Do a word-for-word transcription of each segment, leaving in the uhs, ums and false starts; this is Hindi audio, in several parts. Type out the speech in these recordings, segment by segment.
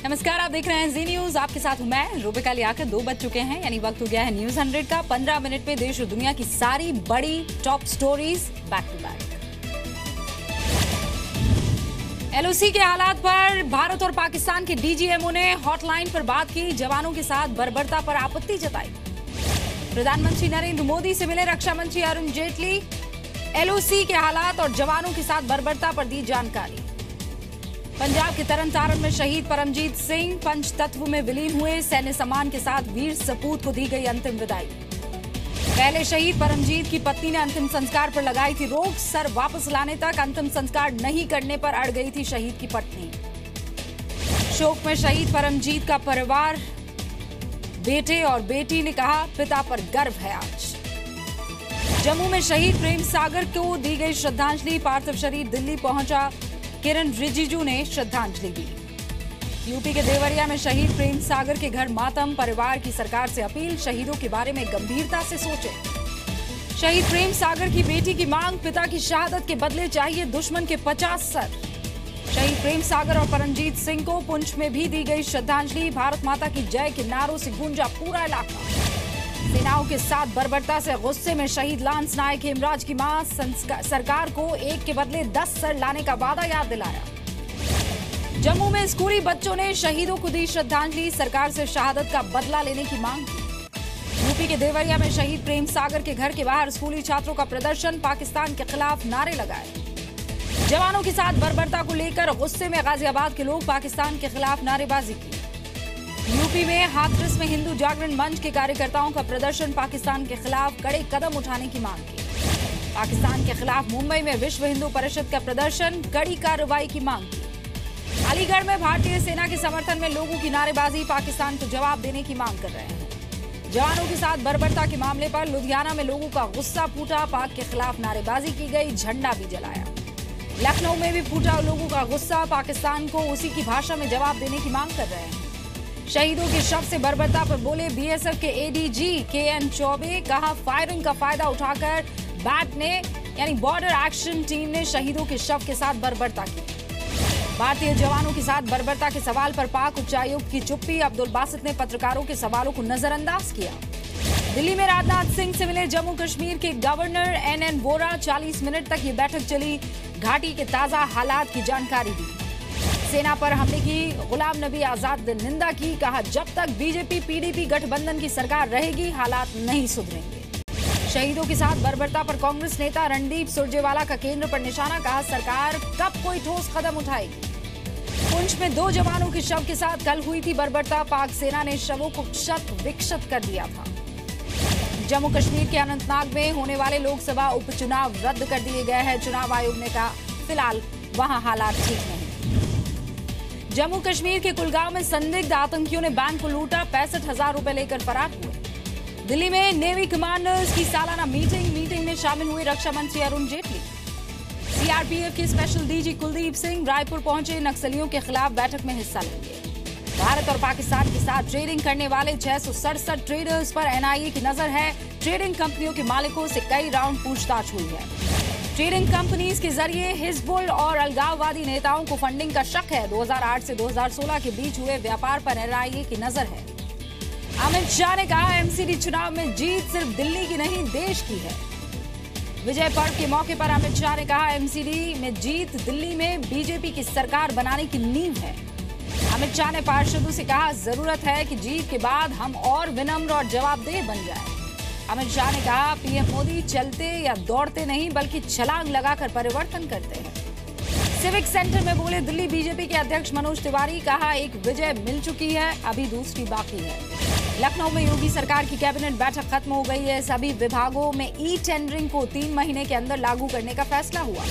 नमस्कार, आप देख रहे हैं जी न्यूज। आपके साथ हूं मैं रूबिका लियाकत। दो बज चुके हैं, यानी वक्त हो गया है न्यूज हंड्रेड का। पंद्रह मिनट में देश और दुनिया की सारी बड़ी top stories back to back. LOC के हालात पर भारत और पाकिस्तान के डीजीएमओ ने हॉटलाइन पर बात की। जवानों के साथ बर्बरता पर आपत्ति जताई। प्रधानमंत्री नरेंद्र मोदी से मिले रक्षा मंत्री अरुण जेटली। एलओसी के हालात और जवानों के साथ बर्बरता पर दी जानकारी। पंजाब के तरन तारण में शहीद परमजीत सिंह पंच तत्व में विलीन हुए। सैन्य सम्मान के साथ वीर सपूत को दी गई अंतिम विदाई। पहले शहीद परमजीत की पत्नी ने अंतिम संस्कार पर लगाई थी रोक। सर वापस लाने तक अंतिम संस्कार नहीं करने पर अड़ गई थी शहीद की पत्नी। शोक में शहीद परमजीत का परिवार। बेटे और बेटी ने कहा, पिता पर गर्व है आज। जम्मू में शहीद प्रेम सागर को दी गई श्रद्धांजलि। पार्थिव शरीर दिल्ली पहुंचा। किरण रिजिजू ने श्रद्धांजलि दी। यूपी के देवरिया में शहीद प्रेम सागर के घर मातम। परिवार की सरकार से अपील, शहीदों के बारे में गंभीरता से सोचें। शहीद प्रेम सागर की बेटी की मांग, पिता की शहादत के बदले चाहिए दुश्मन के पचास सर। शहीद प्रेम सागर और परमजीत सिंह को पुंछ में भी दी गई श्रद्धांजलि। भारत माता की जय के नारों से गूंजा पूरा इलाका। सेनाओं के साथ बर्बरता से गुस्से में शहीद लांस नायक हेमराज की मां सरकार को एक के बदले दस सर लाने का वादा याद दिलाया। जम्मू में स्कूली बच्चों ने शहीदों को दी श्रद्धांजलि। सरकार से शहादत का बदला लेने की मांग की। यूपी के देवरिया में शहीद प्रेम सागर के घर के बाहर स्कूली छात्रों का प्रदर्शन। पाकिस्तान के खिलाफ नारे लगाए। जवानों के साथ बर्बरता को लेकर गुस्से में गाजियाबाद के लोग पाकिस्तान के खिलाफ नारेबाजी की। यूपी में हाथरस में हिंदू जागरण मंच के कार्यकर्ताओं का प्रदर्शन। पाकिस्तान के खिलाफ कड़े कदम उठाने की मांग की। पाकिस्तान के खिलाफ मुंबई में विश्व हिंदू परिषद का प्रदर्शन। कड़ी कार्रवाई की मांग की। अलीगढ़ में भारतीय सेना के समर्थन में लोगों की नारेबाजी। पाकिस्तान को जवाब देने की मांग कर रहे हैं। जवानों के साथ बर्बरता के मामले पर लुधियाना में लोगों का गुस्सा फूटा। पाक के खिलाफ नारेबाजी की गई, झंडा भी जलाया। लखनऊ में भी फूटा लोगों का गुस्सा। पाकिस्तान को उसी की भाषा में जवाब देने की मांग कर रहे हैं। शहीदों के शव से बर्बरता पर बोले बीएसएफ के एडीजी के एन चौबे। कहा, फायरिंग का फायदा उठाकर बैट ने यानी बॉर्डर एक्शन टीम ने शहीदों के शव के साथ बर्बरता की। भारतीय जवानों के साथ बर्बरता के सवाल पर पाक उच्चायुक्त की चुप्पी। अब्दुल बासित ने पत्रकारों के सवालों को नजरअंदाज किया। दिल्ली में राजनाथ सिंह से मिले जम्मू कश्मीर के गवर्नर एन एन वोरा। चालीस मिनट तक ये बैठक चली। घाटी के ताजा हालात की जानकारी दी। सेना पर हमले की गुलाम नबी आजाद ने निंदा की। कहा, जब तक बीजेपी पीडीपी गठबंधन की सरकार रहेगी हालात नहीं सुधरेंगे। शहीदों के साथ बर्बरता पर कांग्रेस नेता रणदीप सुरजेवाला का केंद्र पर निशाना। कहा, सरकार कब कोई ठोस कदम उठाएगी। पुंछ में दो जवानों के शव के साथ कल हुई थी बर्बरता। पाक सेना ने शवों को क्षत विक्षत कर दिया था। जम्मू कश्मीर के अनंतनाग में होने वाले लोकसभा उपचुनाव रद्द कर दिए गए हैं। चुनाव आयोग ने कहा, फिलहाल वहां हालात ठीक नहीं। जम्मू कश्मीर के कुलगांव में संदिग्ध आतंकियों ने बैंक को लूटा। पैंसठ हजार रुपए लेकर फरार हुए। दिल्ली में नेवी कमांडर्स की सालाना मीटिंग मीटिंग में शामिल हुए रक्षा मंत्री अरुण जेटली। सीआरपीएफ के स्पेशल डीजी कुलदीप सिंह रायपुर पहुंचे। नक्सलियों के खिलाफ बैठक में हिस्सा लेंगे। भारत और पाकिस्तान के साथ ट्रेडिंग करने वाले छह सौ सड़सठ ट्रेडर्स पर एनआईए की नजर है। ट्रेडिंग कंपनियों के मालिकों से कई राउंड पूछताछ हुई है। ट्रेडिंग कंपनीज के जरिए हिजबुल और अलगाववादी नेताओं को फंडिंग का शक है। दो हज़ार आठ से दो हज़ार सोलह के बीच हुए व्यापार पर एनआईए की नजर है। अमित शाह ने कहा, एमसीडी चुनाव में जीत सिर्फ दिल्ली की नहीं देश की है। विजय पर्व के मौके पर अमित शाह ने कहा, एमसीडी में जीत दिल्ली में बीजेपी की सरकार बनाने की नींव है। अमित शाह ने पार्षदों से कहा, जरूरत है कि जीत के बाद हम और विनम्र और जवाबदेह बन जाएं। अमित शाह ने कहा, पीएम मोदी चलते या दौड़ते नहीं बल्कि छलांग लगाकर परिवर्तन करते हैं। सिविक सेंटर में बोले दिल्ली बीजेपी के अध्यक्ष मनोज तिवारी। कहा, एक विजय मिल चुकी है, अभी दूसरी बाकी है। लखनऊ में योगी सरकार की कैबिनेट बैठक खत्म हो गई है। सभी विभागों में ई टेंडरिंग को तीन महीने के अंदर लागू करने का फैसला हुआ।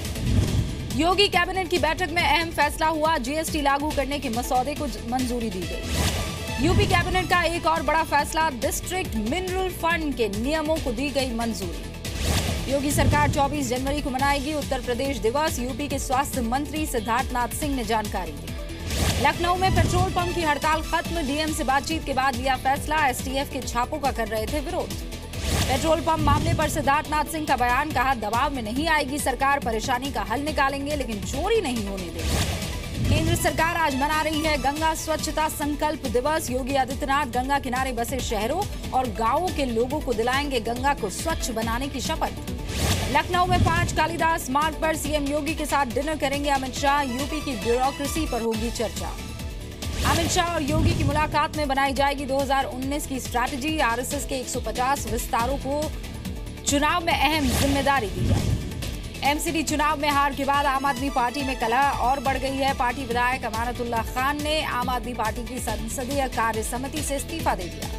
योगी कैबिनेट की बैठक में अहम फैसला हुआ। जीएसटी लागू करने के मसौदे को मंजूरी दी गई। यूपी कैबिनेट का एक और बड़ा फैसला, डिस्ट्रिक्ट मिनरल फंड के नियमों को दी गई मंजूरी। योगी सरकार चौबीस जनवरी को मनाएगी उत्तर प्रदेश दिवस। यूपी के स्वास्थ्य मंत्री सिद्धार्थनाथ सिंह ने जानकारी दी। लखनऊ में पेट्रोल पंप की हड़ताल खत्म। डीएम से बातचीत के बाद लिया फैसला। एसटीएफ के छापों का कर रहे थे विरोध। पेट्रोल पंप मामले पर सिद्धार्थनाथ सिंह का बयान। कहा, दबाव में नहीं आएगी सरकार, परेशानी का हल निकालेंगे लेकिन चोरी नहीं होने देंगे। केंद्र सरकार आज मना रही है गंगा स्वच्छता संकल्प दिवस। योगी आदित्यनाथ गंगा किनारे बसे शहरों और गांवों के लोगों को दिलाएंगे गंगा को स्वच्छ बनाने की शपथ। लखनऊ में पांच कालिदास मार्ग पर सीएम योगी के साथ डिनर करेंगे अमित शाह। यूपी की ब्यूरोक्रेसी पर होगी चर्चा। अमित शाह और योगी की मुलाकात में बनाई जाएगी दो हज़ार उन्नीस की स्ट्रैटेजी। आरएसएस के एक सौ पचास विस्तारों को चुनाव में अहम जिम्मेदारी दी जाएगी। एमसीडी चुनाव में हार के बाद आम आदमी पार्टी में कलह और बढ़ गई है। पार्टी विधायक अमानतुल्लाह खान ने आम आदमी पार्टी की संसदीय कार्य समिति से इस्तीफा दे दिया।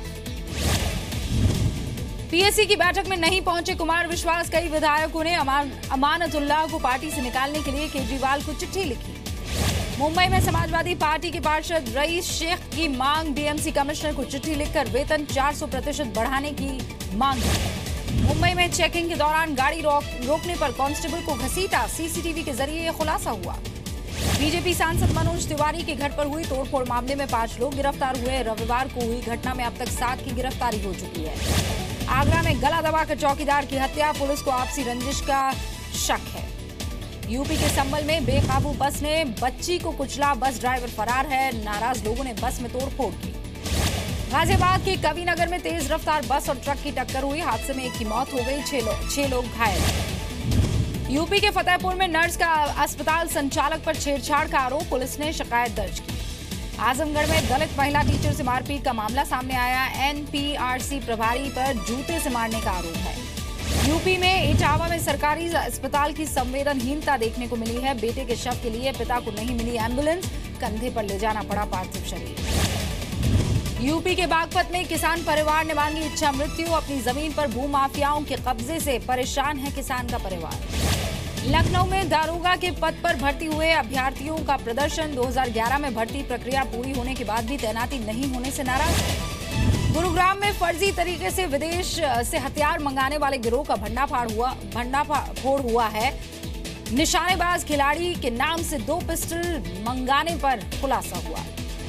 पीएससी की बैठक में नहीं पहुंचे कुमार विश्वास। कई विधायकों ने अमान, अमानतुल्लाह को पार्टी से निकालने के लिए केजरीवाल को चिट्ठी लिखी। मुंबई में समाजवादी पार्टी के पार्षद रईस शेख की मांग। डीएमसी कमिश्नर को चिट्ठी लिखकर वेतन चार सौ प्रतिशत बढ़ाने की मांग की। मुंबई में चेकिंग के दौरान गाड़ी रोक, रोकने पर कांस्टेबल को घसीटा। सीसीटीवी के जरिए यह खुलासा हुआ। बीजेपी सांसद मनोज तिवारी के घर पर हुई तोड़फोड़ मामले में पांच लोग गिरफ्तार हुए। रविवार को हुई घटना में अब तक सात की गिरफ्तारी हो चुकी है। आगरा में गला दबाकर चौकीदार की हत्या। पुलिस को आपसी रंजिश का शक है। यूपी के संभल में बेकाबू बस ने बच्ची को कुचला। बस ड्राइवर फरार है। नाराज लोगों ने बस में तोड़फोड़ की। गाजियाबाद के कविनगर में तेज रफ्तार बस और ट्रक की टक्कर हुई। हादसे में एक की मौत हो गई, छह लोग छह लोग घायल। यूपी के फतेहपुर में नर्स का अस्पताल संचालक पर छेड़छाड़ का आरोप। पुलिस ने शिकायत दर्ज की। आजमगढ़ में दलित महिला टीचर से मारपीट का मामला सामने आया। एनपीआरसी प्रभारी पर जूते से मारने का आरोप है। यूपी में इटावा में सरकारी अस्पताल की संवेदनहीनता देखने को मिली है। बेटे के शव के लिए पिता को नहीं मिली एम्बुलेंस। कंधे पर ले जाना पड़ा पार्थिव शरीर। यूपी के बागपत में किसान परिवार ने मांगी इच्छा मृत्यु। अपनी जमीन पर भूमाफियाओं के कब्जे से परेशान है किसान का परिवार। लखनऊ में दारोगा के पद पर भर्ती हुए अभ्यर्थियों का प्रदर्शन। दो हज़ार ग्यारह में भर्ती प्रक्रिया पूरी होने के बाद भी तैनाती नहीं होने से नाराज। गुरुग्राम में फर्जी तरीके से विदेश से हथियार मंगाने वाले गिरोह का भंडाफोड़ हुआ भंडाफोड़ हुआ है। निशानेबाज खिलाड़ी के नाम से दो पिस्टल मंगाने पर खुलासा हुआ।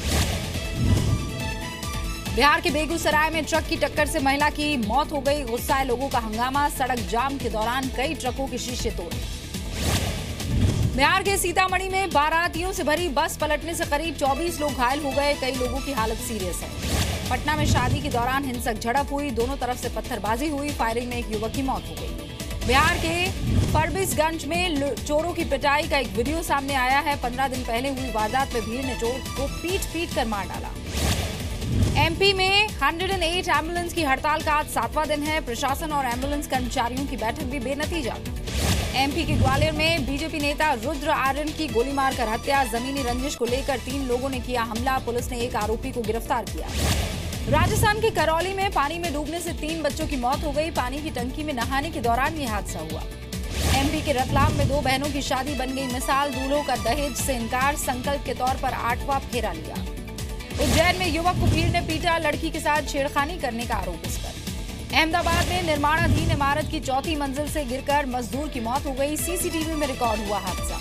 बिहार के बेगूसराय में ट्रक की टक्कर से महिला की मौत हो गई। गुस्साए लोगों का हंगामा। सड़क जाम के दौरान कई ट्रकों के शीशे तोड़े। बिहार के सीतामढ़ी में बारातियों से भरी बस पलटने से करीब चौबीस लोग घायल हो गए। कई लोगों की हालत सीरियस है। पटना में शादी के दौरान हिंसक झड़प हुई। दोनों तरफ से पत्थरबाजी हुई। फायरिंग में एक युवक की मौत हो गई। बिहार के फरबिसगंज में चोरों की पिटाई का एक वीडियो सामने आया है। पंद्रह दिन पहले हुई वारदात में भीड़ ने चोर को पीट पीट कर मार डाला। एमपी में एक सौ आठ एम्बुलेंस की हड़ताल का आज सातवां दिन है। प्रशासन और एम्बुलेंस कर्मचारियों की बैठक भी बेनतीजा। एमपी के ग्वालियर में बीजेपी नेता रुद्र आर्यन की गोली मारकर हत्या। जमीनी रंजिश को लेकर तीन लोगों ने किया हमला। पुलिस ने एक आरोपी को गिरफ्तार किया। राजस्थान के करौली में पानी में डूबने से तीन बच्चों की मौत हो गई। पानी की टंकी में नहाने के दौरान ये हादसा हुआ। एमपी के रतलाम में दो बहनों की शादी बन गई मिसाल। दूल्हों का दहेज से इनकार। संकल्प के तौर पर आठवां फेरा लिया। उज्जैन में युवक को भीड़ ने पीटा। लड़की के साथ छेड़खानी करने का आरोप इस पर। अहमदाबाद में निर्माणाधीन इमारत की चौथी मंजिल से गिरकर मजदूर की मौत हो गई। सीसीटीवी में रिकॉर्ड हुआ हादसा।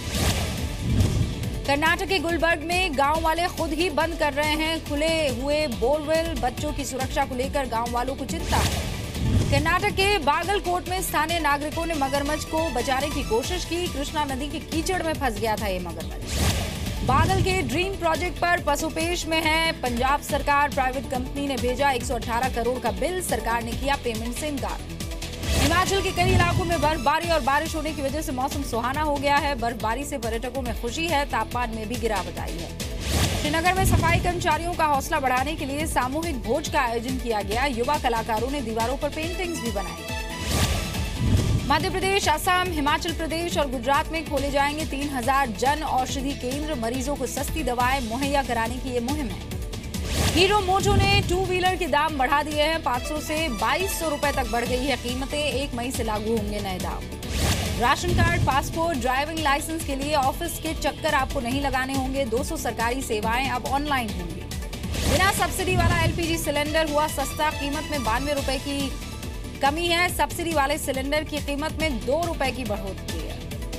कर्नाटक के गुलबर्ग में गांव वाले खुद ही बंद कर रहे हैं खुले हुए बोरवेल। बच्चों की सुरक्षा को लेकर गांव वालों को चिंता है। कर्नाटक के बागलकोट में स्थानीय नागरिकों ने मगरमच्छ को बचाने की कोशिश की। कृष्णा नदी के कीचड़ में फंस गया था ये मगरमच्छ। बादल के ड्रीम प्रोजेक्ट पर पसोपेश में है पंजाब सरकार। प्राइवेट कंपनी ने भेजा एक सौ अठारह करोड़ का बिल। सरकार ने किया पेमेंट से इनकार। हिमाचल के कई इलाकों में बर्फबारी और बारिश होने की वजह से मौसम सुहाना हो गया है। बर्फबारी से पर्यटकों में खुशी है। तापमान में भी गिरावट आई है। श्रीनगर में सफाई कर्मचारियों का हौसला बढ़ाने के लिए सामूहिक भोज का आयोजन किया गया। युवा कलाकारों ने दीवारों पर पेंटिंग्स भी बनाई। मध्य प्रदेश, असम, हिमाचल प्रदेश और गुजरात में खोले जाएंगे तीन हजार जन औषधि केंद्र। मरीजों को सस्ती दवाएं मुहैया कराने की ये मुहिम है। हीरो मोटो ने टू व्हीलर के दाम बढ़ा दिए हैं। पाँच सौ से बाईस सौ रुपए तक बढ़ गई है कीमतें। एक मई से लागू होंगे नए दाम। Ration card, passport, driving licence के लिए ऑफिस के चक्कर आपको नहीं लगाने होंगे। दो सौ सरकारी सेवाएं अब ऑनलाइन होंगी। बिना सब्सिडी वाला एलपीजी सिलेंडर हुआ सस्ता। कीमत में बानवे रुपए की कमी है। सब्सिडी वाले सिलेंडर की कीमत में दो रुपए की बढ़ोतरी है।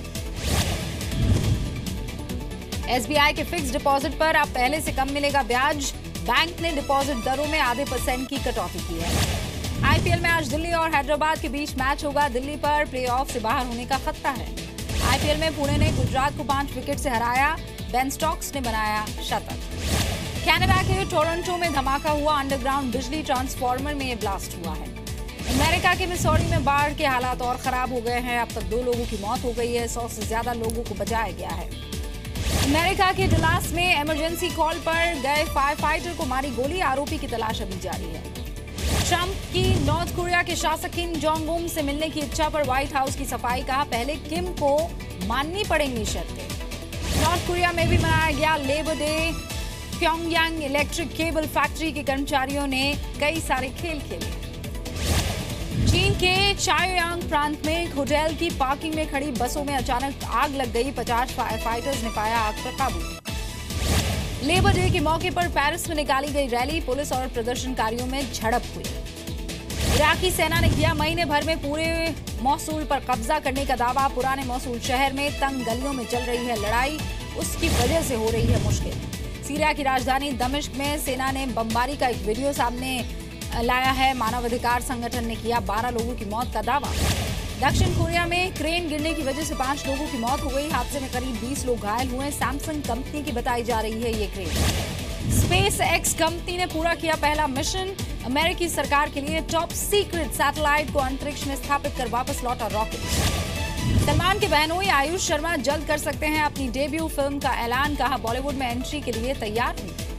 एसबीआई के फिक्स डिपॉजिट पर अब पहले से कम मिलेगा ब्याज। बैंक ने डिपॉजिट दरों में आधे परसेंट की कटौती की है। आईपीएल में आज दिल्ली और हैदराबाद के बीच मैच होगा। दिल्ली पर प्लेऑफ से बाहर होने का खतरा है। आईपीएल में पुणे ने गुजरात को पांच विकेट से हराया, बेन स्टोक्स ने बनाया शतक। कनाडा के टोरंटो में धमाका हुआ, अंडरग्राउंड बिजली ट्रांसफार्मर में ब्लास्ट हुआ है। अमेरिका के मिसौरी में बाढ़ के हालात और खराब हो गए हैं, अब तक दो लोगों की मौत हो गई है, सौ से ज्यादा लोगों को बचाया गया है। अमेरिका के डलास में इमरजेंसी कॉल पर गए फायर फाइटर को मारी गोली, आरोपी की तलाश अभी जारी है। ट्रंप की नॉर्थ कोरिया के शासक किम जोंग उन से मिलने की इच्छा पर व्हाइट हाउस की सफाई, कहा पहले किम को माननी पड़ेंगी शर्तें। नॉर्थ कोरिया में भी मनाया गया labour day, Pyongyang electric cable factory के कर्मचारियों ने कई सारे खेल खेले। चीन के चाओयांग प्रांत में एक होटल की पार्किंग में खड़ी बसों में अचानक आग लग गई, पचास फायर फाइटर्स ने पाया आग पर काबू। लेबर डे के मौके पर पेरिस में निकाली गई रैली, पुलिस और प्रदर्शनकारियों में झड़प हुई। इराकी सेना ने किया महीने भर में पूरे मौसूल पर कब्जा करने का दावा, पुराने मौसूल शहर में तंग गलियों में चल रही है लड़ाई, उसकी वजह से हो रही है मुश्किल। सीरिया की राजधानी दमिश्क में सेना ने बमबारी का एक वीडियो सामने लाया है, मानवाधिकार संगठन ने किया बारह लोगों की मौत का दावा। दक्षिण कोरिया में क्रेन गिरने की वजह से पांच लोगों की मौत हो गई, हादसे में करीब बीस लोग घायल हुए, सैमसंग कंपनी की बताई जा रही है ये क्रेन। स्पेस एक्स कंपनी ने पूरा किया पहला मिशन, अमेरिकी सरकार के लिए टॉप सीक्रेट सैटेलाइट को अंतरिक्ष में स्थापित कर वापस लौटा रॉकेट। सलमान के बहनोई आयुष शर्मा जल्द कर सकते हैं अपनी डेब्यू फिल्म का ऐलान, कहा बॉलीवुड में एंट्री के लिए तैयार हूं।